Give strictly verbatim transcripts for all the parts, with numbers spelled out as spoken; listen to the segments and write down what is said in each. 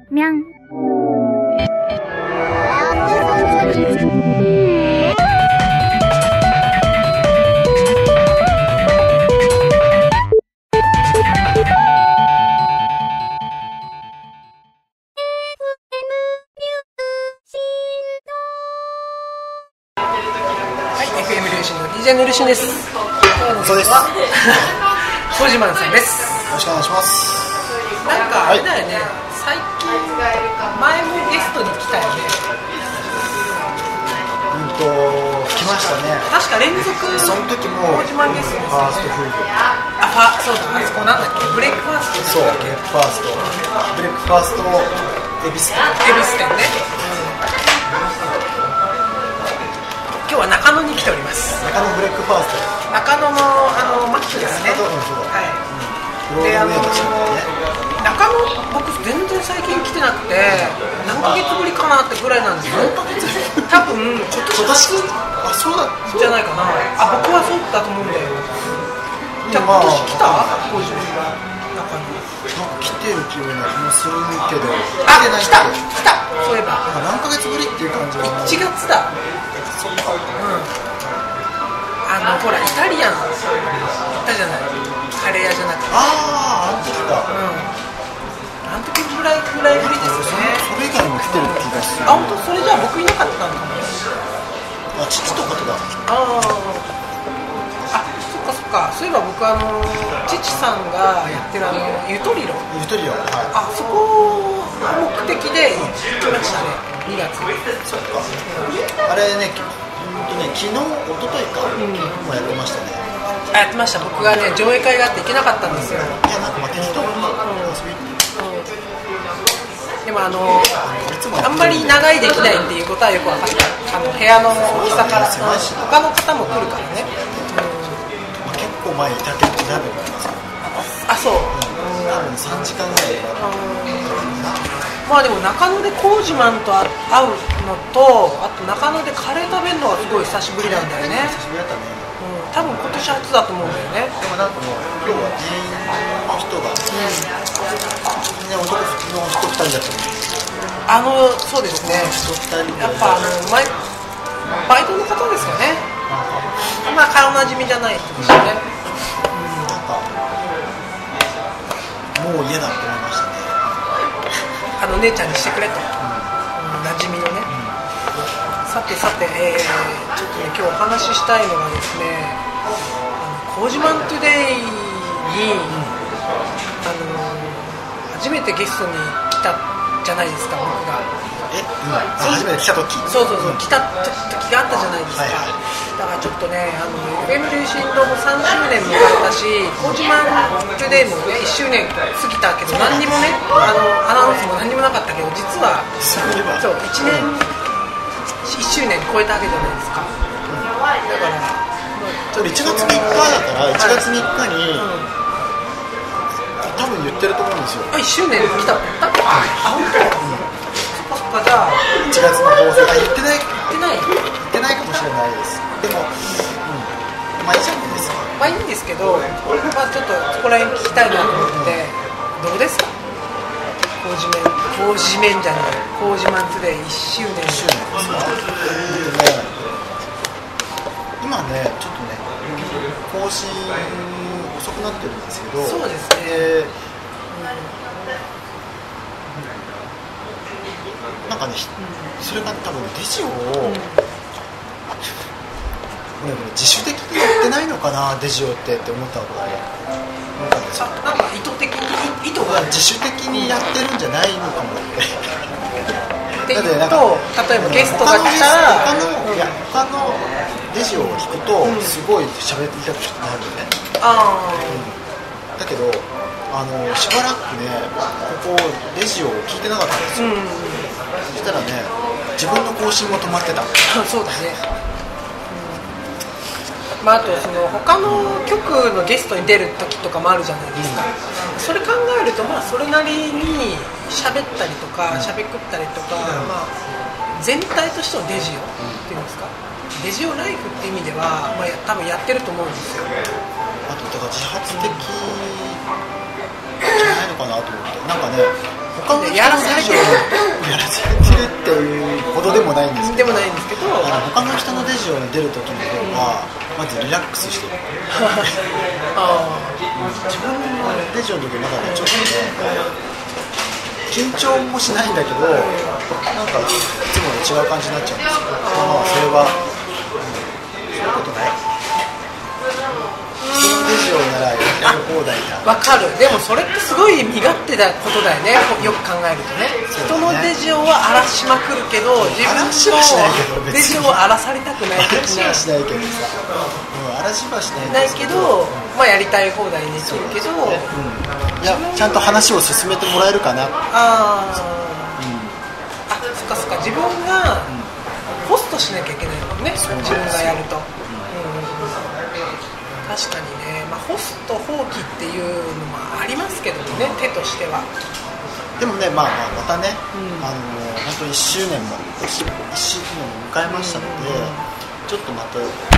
みゃん。 ディージェー のルシンです。 そうです。 コジマンさんです。 よろしくお願いします。 なんかあれだよね、はい、最近前もゲストに来たよね。 うんと来ましたね。 確か連続。 その時もコジマンゲストですよね。 ファーストフード。 あ、ファそうだ。あそこなんだっけ。ブレックファースト。 そう。ブレックファースト。ブレックファーストエビス店。 エビス店ね。今日は中野に来ております。 中野ブレックファースト。 中野のあのマックですね。 そうそう。 はい。 うん、であのー、 中野僕全然最近来てなくて何ヶ月ぶりかなってぐらいなんですよ。多分ちょっと今年あそうだじゃないかな。あ僕はそうだと思うんだよ。じゃあ今年来た？工事中野。 なんか来てる気がするけど。 あ来た来たそういえば。 何ヶ月ぶりっていう感じ。 いちがつだ。そっか。うん。あのほらイタリアン行ったじゃない。カレー屋じゃなくて。 あああの時か。 うん。あの時ぐらいぐらいぶりですね。 それ以外にも来てる気がする。 あ本当それじゃあ僕いなかったんだ。 あ父とかとだ。 ああ。あそっかそっか。そういえば僕あの父さんがやってるあのゆとりろ。 ゆとりろ。はい。 あそこ目的で行きましたね。にがつ。 そっか。あれね。昨日、一昨日か、うん、もうやってましたね。 あ、やってました。僕がね、上映会があって行けなかったんですよ。 いや、なんかまあ適当に遊びに行って。 でもあの、あんまり長いできないっていうことはよく分かった。あの部屋の大きさから、他の方も来るからね。 うん、結構前にいたけど、何分かあ、そう。 多分さんじかんぐらいで。 まあでも中野でコージマンと会うのと、あと中野でカレー食べるのはすごい久しぶりなんだよね。 久しぶりだったね。 うん、多分今年初だと思うんだよね。 でもなんかもう今日は店員の人が、みんな男の人ふたりだったあのそうですね。やっぱあの前バイトの方ですかね。まあ顔なじみじゃない人ですよね。 うん、なんかもう嫌だと思いましたね。 あの姉ちゃんにしてくれと、うん、馴染みのね、うん、さてさて、えー、ちょっとね今日お話ししたいのがですね、コージマントゥデイに、うん、あの初めてゲストに来たじゃないですか僕が。 え、うん、あ初めて来た時。 そうそうそう、うん、来た時があったじゃないですか。はいはい、だからちょっとね、あの エフエム 流進のさんしゅうねん迎えたし、コージマントゥデイもねいっしゅうねん過ぎたけど何にもね、あのアナウンスも何にもなかったけど実はそういちねん、うん、いっしゅうねん超えたわけじゃないですか。うん、だから、まあ、 いちがつみっかだからいちがつみっかに、はい、うん、多分言ってると思うんですよ。 あいっしゅうねん来ただってあ本当。うんじゃあいちがつの放送あ言ってない言ってない言ってないかもしれないです。でも、うん、まあいいじゃないですか。 まあいいんですけど、まあちょっとそこら辺聞きたいなと思って、どうですか？コージメンコージメンじゃないコージマントゥデイいっしゅうねん。いっしゅうねんですか？ 今ねちょっとね更新遅くなってるんですけど。 そうですね。 なんかね、それが多分デジオを、うん、自主的にやってないのかなデジオってって思ったことがね、 なんか意図的に意図が自主的にやってるんじゃないのかもってっていうと、例えばゲストが来たら他の、うん、いや他のデジオを弾くと、うん、すごい喋りたくなるよね。 あ、 うん、だけどあのしばらくねここレジを聞いてなかったんですよ。うん、そしたらね自分の更新も止まってた。 そうだね。うん、まああとその他の局のゲストに出る時とかもあるじゃないですか。うん、それ考えるとまあそれなりに喋ったりとか喋、うん、くったりとか、うん、まあ全体としてのデジオっていうんですか。デジオライフって意味ではまあ多分やってると思うんですよ。 あとだから自発的じゃないのかなと思って、なんかね他他の人のやらされてるやらされてるっていうほどでもないんですけど、 でもないんですけど、 あの他の人のレジオに出る時の方がまずリラックスしてるあ自分のレジオの時まだねちょっとね緊張もしないんだけどなんかいつもと違う感じになっちゃうんですよ。まあそれは、うん、そういうことない人のレジオならやりたい放題だ。 わかる。でもそれってすごい身勝手なことだよね、よく考えるとね。人のレジオは荒らしまくるけど、自分のレジオを荒らされたくない的な。 荒らしはしないけどさ、うん、荒らしはしないんないですけど、まあやりたい放題にできるけど、 うん、いやちゃんと話を進めてもらえるかな。 ああ、 うん、 あ、そっかそっか、自分がホストしなきゃいけないもんね、自分がやると。確かにね、まあ、ホスト放棄っていうのもありますけどもね、手としては。 でもね、まあ、まあまたね、 うん、 あの本当にいっしゅうねんもいっしゅうねんも迎えましたので、うん、ちょっとまた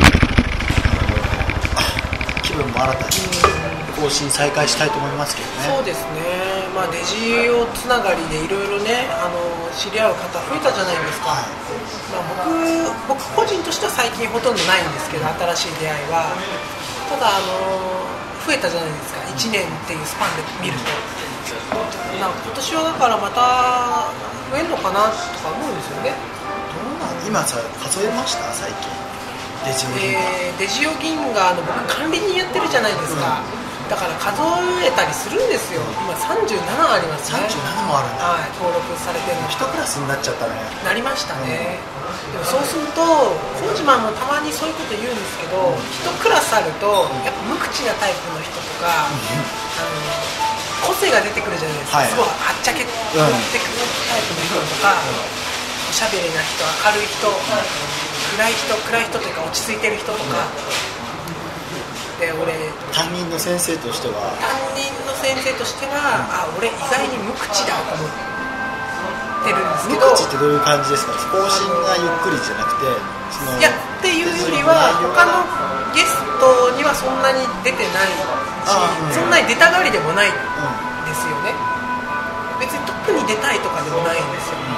気分も新たに更新再開したいと思いますけどね。 そうですね、まあ、デジオつながりでいろいろね、あの知り合う方増えたじゃないですか。はい、まあ、僕、僕個人としては最近ほとんどないんですけど、新しい出会いは。ただ、あの増えたじゃないですか、いちねんっていうスパンで見ると。なんか今年はだからまた増えるのかなとか思うんですよね。 どうなん今さ、数えました最近デジオ銀河、 えー、デジオ銀河の僕管理人やってるじゃないですか、うん、だから数えたりするんですよ。今さんじゅうななありますね。 さんじゅうななもあるんだ、 はい、登録されてるの。 いちクラスになっちゃったね。 なりましたね、うん、でもそうするとコージマンもたまにそういうこと言うんですけど、いちクラスあるとやっぱ無口なタイプの人とか、うん、あの個性が出てくるじゃないですか、はい、すごいはっちゃけてくるタイプの人とか、うん、おしゃべりな人、明るい人、うん、暗い人、暗い人というか落ち着いてる人とか、うん、で俺担任の先生としては担任の先生としては、うん、あ、俺意外に無口だと思ってるんですけど。 無口ってどういう感じですか？更新がゆっくりじゃなくて、そのいやっていうよりは他のゲストにはそんなに出てないし、うん、そんなに出たがりでもないんですよね、うん、別にトップに出たいとかでもないんですよ、うん、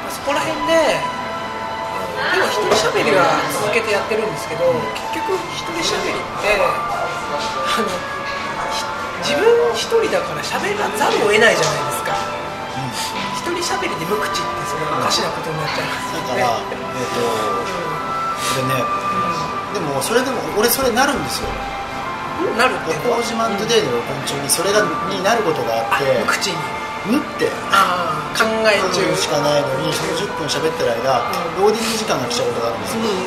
そこら辺ででも一人しゃべりは続けてやってるんですけど、結局一人しゃべりってあの自分一人だからしゃべらざるを得ないじゃないですか、うん、一人しゃべりで無口ってそれおかしなことになっちゃいますよね。 だから、えーとうん、これね、うん、でもそれでも俺それなるんですよ。 なるってコージマントゥデイの録音中にそれがになることがあって、 無口にぬってあ考え中しかないのにそのじゅっぷん喋ってる間、うん、ローディング時間が来ちゃうことがあるんですよ、うん、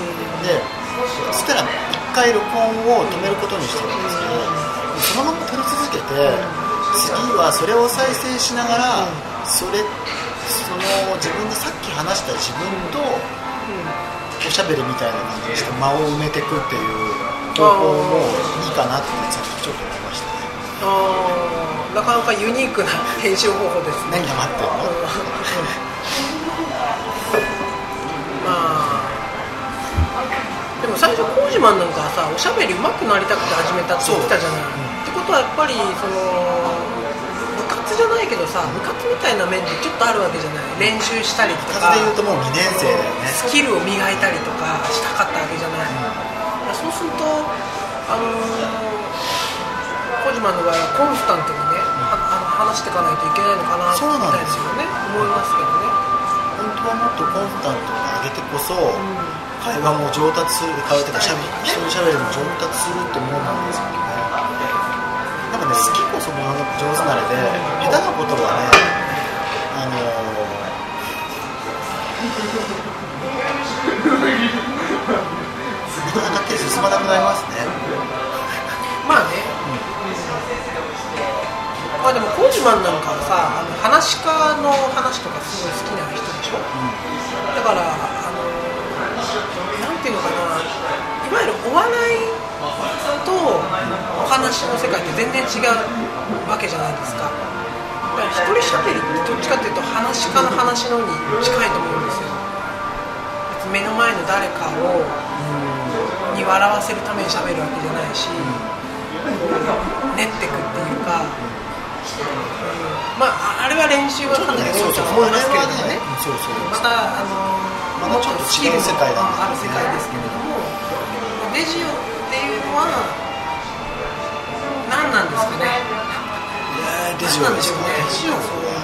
でそしたらいっかい録音を止めることにしてるんですけど、うん、そのまま撮り続けて、うん、次はそれを再生しながら、うん、それその自分がさっき話した自分とおしゃべりみたいな感じでして間を埋めていくっていう方法もいいかなってさっきちょっと思いましたね。 あ、なかなかユニークな編集方法ですね。 何が待ってるのまあでも最初コージマンなんかはさ、おしゃべり上手くなりたくて始めたって言ってたじゃない、うん、ってことはやっぱりその部活じゃないけどさ、部活みたいな面でちょっとあるわけじゃない。練習したりとか、 部活でいうともうにねん生だよね。 スキルを磨いたりとかしたかったわけじゃない、うん、そうするとあのーコージマンの場合はコンスタントにね、うん、あの話していかないといけないのかなみたいですよね、思いますけどね。 本当はもっとコンスタントに上げてこそ、うん、会話も上達する、会話とかしゃべ一人しゃべりも上達するってものなんですけどね。なんかね、好きこそもの上手なれで、うん、下手なことはね、あのー、なかなか手進まなくなりますね。 まあね、うん、まあでもコージマンなんかはさ、あの話し家の話とかすごい好きな人でしょ、うん、だからあのなんていうのかな、いわゆるお笑いとお話の世界って全然違うわけじゃないですか。だから一人しゃべりってどっちかっていうと話し家の話のに近いと思うんですよ。別に目の前の誰かを、うん、に笑わせるためにしゃべるわけじゃないし、練っていくっていうか、 まああれは練習はかなり多いと思いますけれどもね、またあのまたちょっと違う世界だある世界ですけれども、レジオっていうのは何なんですかね。 レジオですか。レジオ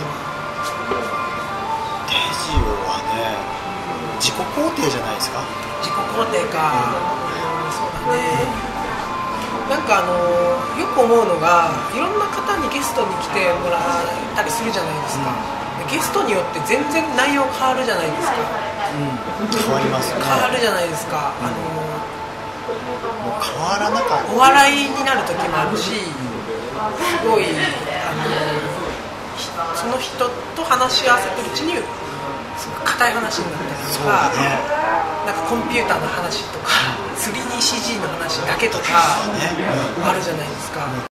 レジオはね、自己肯定じゃないですか。 自己肯定か、うん、そうだね。なんかあのよく思うのが、いろんな方にゲストに来てもらったりするじゃないですか、うん、ゲストによって全然内容変わるじゃないですか、 うん、変わりますね。 変わるじゃないですか、うん、あのもう変わらなかった。 お笑いになる時もあるし、すごいあのその人と話し合わせてるうちにすごく硬い話になったりとか、ね、なんかコンピューターの話とか、スリーディーシージー の話だけとかあるじゃないですか。